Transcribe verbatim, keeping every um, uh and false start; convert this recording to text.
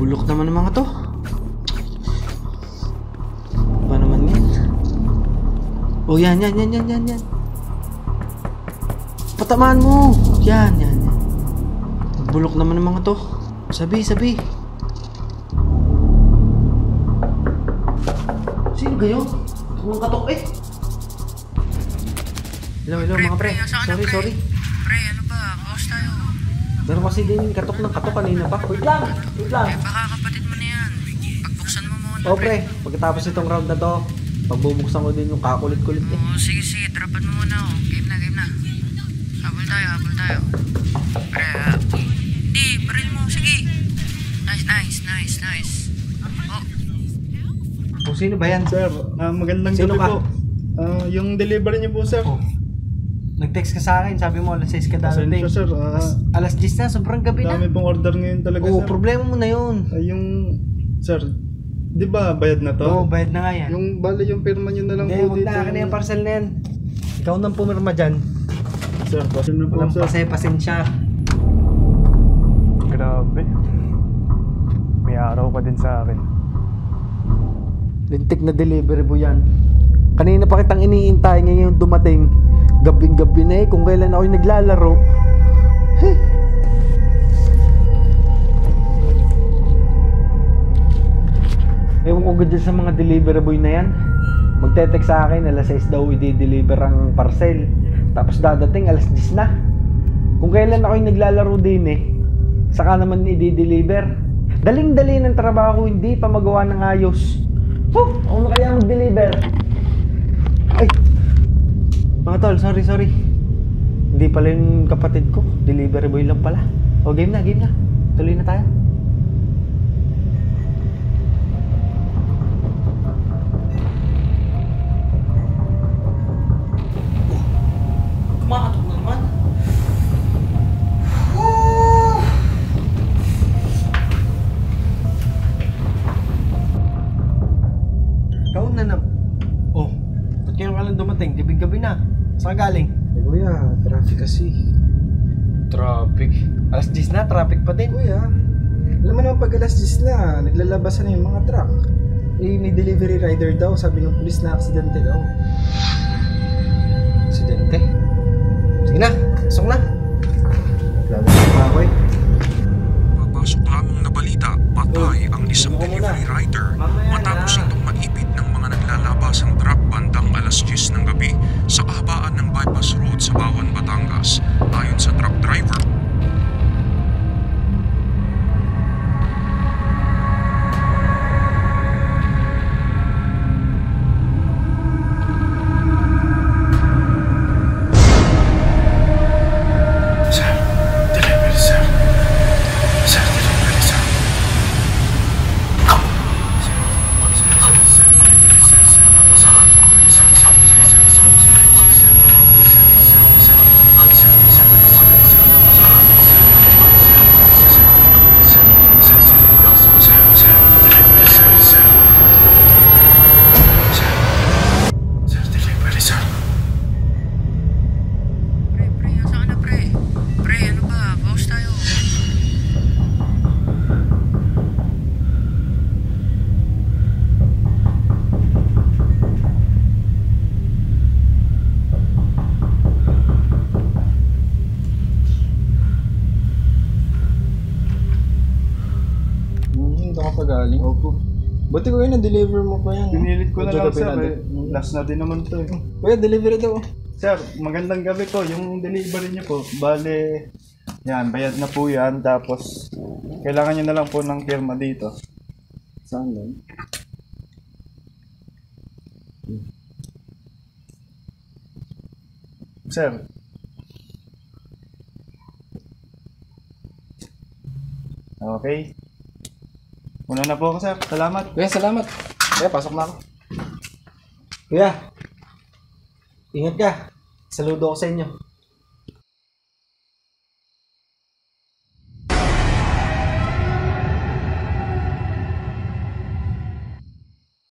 Bulok naman ng mga to. Ano naman yan? Oh, yan, yan, yan, yan, yan, yan. Patamaan mo. Yan, yan, yan. Bulok naman ng mga to. Sabi, sabi. Sino kayo? Kung katok eh. Hello, hello mga pre. Sorry, sorry. Pre, ano ba? Kaos tayo. Pero kasi din katok ng katok kanina pa. Wait lang, wait lang. Eh, baka kapatid mo na yan. Pagbuksan mo muna. Oh pre, pagkatapos itong round na to, pagbubuksan ko din yung kakulit-kulit eh. Oo, sige, sige. Dropan mo muna oh. Game na, game na. Habol tayo, habol tayo. Pre, ah. Di, baril mo. Sige. Nice, nice, nice, nice. Oh. Kung sino ba yan? Sir, ah, magandang Sino gabi ka? po. Ah, yung delivery niyo po, sir. Oh. Nag-text ka sa akin, sabi mo alas sais ka darating. Pasensya, sir. Ah, As- alas diyes na, sobrang gabi na. dami pong order ngayon talaga, Oo, sir. problema mo na yun. Ay, yung, sir, di ba bayad na to? Oo, bayad na nga yan. Yung, bali yung pirma nyo na lang Hindi, po huwag dito. na akin na yung parcel na yan. Ikaw nang pumirma dyan. Sir, pasensya na po, Walang sir. pase, pasensya. Grabe. May araw ka din sa akin. Lintik na delivery boy yan. Kanina pa kitang iniintay, ngayon dumating. Gabing-gabi na eh, kung kailan ako'y naglalaro. Heh. Ewan ko ganyan sa mga delivery boy na yan. Magte-text sa akin, alas sais daw i-deliver ang parcel. Tapos dadating, alas diyes na. Kung kailan ako'y naglalaro din eh, saka naman i-deliver. Daling-dali ng trabaho, hindi pa magawa ng ayos. Oh, ako na kaya mag-deliver. Ay! Mga tol, sorry, sorry. Hindi pala yung kapatid ko. Delivery boy lang pala. O, game na, game na. Tuloy na tayo. Kumakatok na naman. Ikaw na na. Oh, ba't kayo ka lang dumating? Gabi-gabi na. Saan ka galing? Eh kuya, traffic kasi. Traffic. Alas diyes na, traffic pa din. Kuya, alam mo naman pag alas diyes na, naglalabasan na yung mga truck. Eh, may delivery rider daw, sabi ng pulis na aksidente daw. Aksidente? Sige na, pasok na. Lalo sa ako eh. Papasok lamang na balita, patay ang isang delivery rider matapos itong maipit ng mga naglalabasang truck bandang alas diyes ng gabi sa kahabaan ng bypass road sa Bawan, Batangas. Ayon sa truck driver, Pre, pre, asa ka na pre? Pre, ano ba? Kaos tayo. Hmm, ito ka pa galing. Opo. Buti ko yun, na-deliver mo pa yan. Pinilit ko na Medyo lang, gabi sir. na din. Eh. Last na din naman to eh. Kuya, delivery daw. Sir, magandang gabi po. Yung delivery niyo po, bale, yan, bayad na po yan. Tapos, kailangan niyo na lang po ng firma dito. Saan lang? Sir. Okay. Una na po ako, sir. Salamat. Kuya, salamat. Kuya, pasok na ako. Kuya, ingat ka. Saludo ako sa inyo.